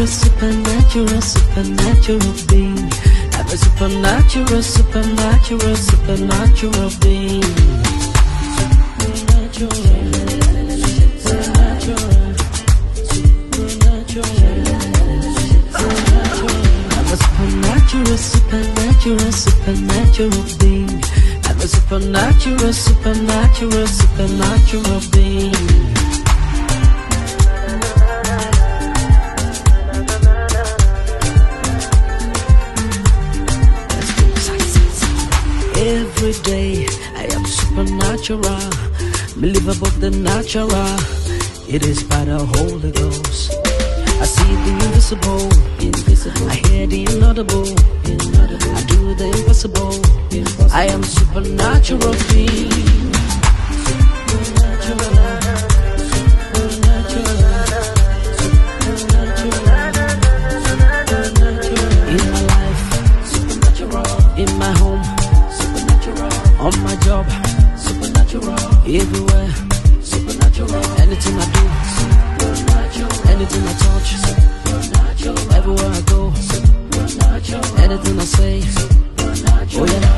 supernatural, supernatural being. I'm a supernatural, supernatural, supernatural being. I'm a supernatural, supernatural, supernatural being. I'm a supernatural, supernatural, supernatural being. Every day I am supernatural, believe above the natural. It is by the Holy Ghost. I see the invisible, invisible. I hear the inaudible, inaudible. I do the impossible, impossible. I am supernatural being. In my life, supernatural. In my home, on my job, supernatural. Everywhere, supernatural. Anything I do, supernatural. Anything I touch, supernatural. Everywhere I go, supernatural. Anything I say, supernatural. Oh yeah.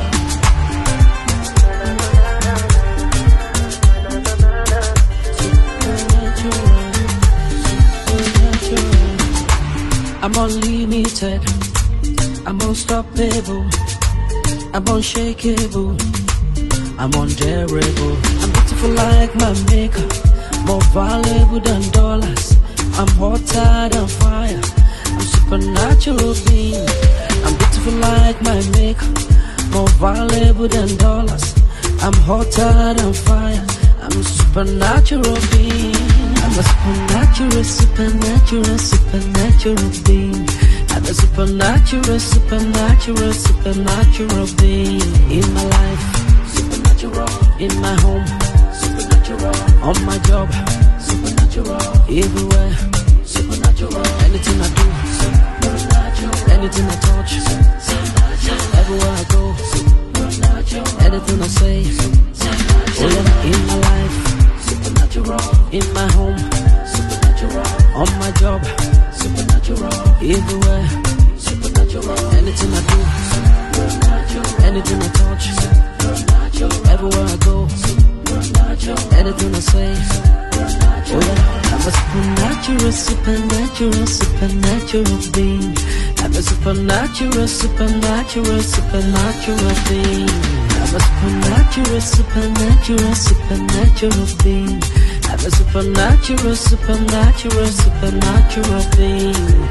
I'm unlimited, I'm unstoppable, I'm unshakable, I'm undareable. I'm beautiful like my maker, more valuable than dollars. I'm hotter than fire, I'm supernatural being. I'm beautiful like my maker, more valuable than dollars. I'm hotter than fire, I'm supernatural being. I'm a supernatural, supernatural, supernatural being. I'm a supernatural, supernatural, supernatural being. In my life, supernatural. In my home, supernatural. On my job, supernatural. Everywhere, supernatural. Anything I do, supernatural. Anything I touch, supernatural. Everywhere I go, supernatural. Anything I say, supernatural. Oh yeah. In my life, supernatural. In my home, supernatural. On my job, supernatural. Everywhere, supernatural. Anything I do, supernatural. Anything I touch, supernatural. Everywhere I go, supernatural. Anything I say, supernatural. Oh yeah. I'm a supernatural, supernatural, supernatural being. I'm a supernatural, supernatural, supernatural being. I'm a supernatural, supernatural, supernatural being. I'm a supernatural, supernatural, supernatural being.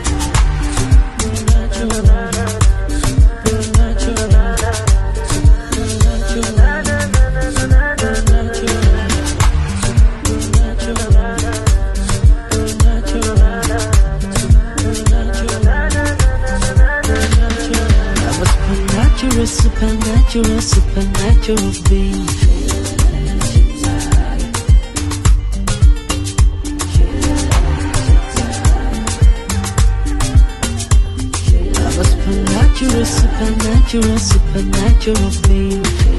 Supernatural, supernatural being. I'm a supernatural, supernatural, supernatural being.